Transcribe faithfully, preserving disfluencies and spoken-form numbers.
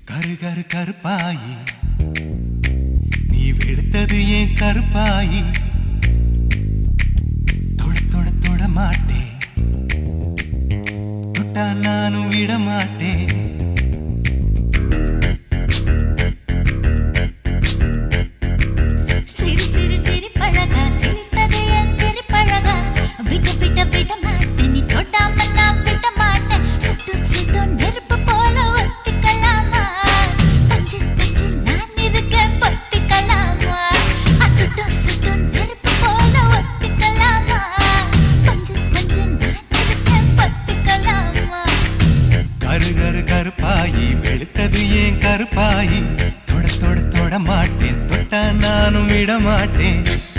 கரு கரு கருப்பாயி நீ வெளுத்தது ஏன் கருப்பாயி தொட தொட தொட மாட்டேன் தொட்டா நானும் விட மாட்டேன் சிறு சிறு சிறு பழகா சிரித்தது என் சிறு பழகா விட விட விட மாட்டேன் நீ தொடாம நான் விட மாட்டேன் சுட்டு சுட்டு நெருப்பு போல ஒட்டிக்கலாமா பஞ்சு பஞ்சு நான் இருக்கேன் பட்டிக்கலாமா சுட்டு சுட்டு நெருப்பு போல ஒட்டிக்கலாமா பஞ்சு பஞ்சு நான் இருக்கேன் பட்டிக்கலாமா கரு கரு கருப்பாயி வெளுத்தது ஏன் கருப்பாயி தொட தொட தொட மாட்டேன் தொட்டா நானும் விட மாட்டேன்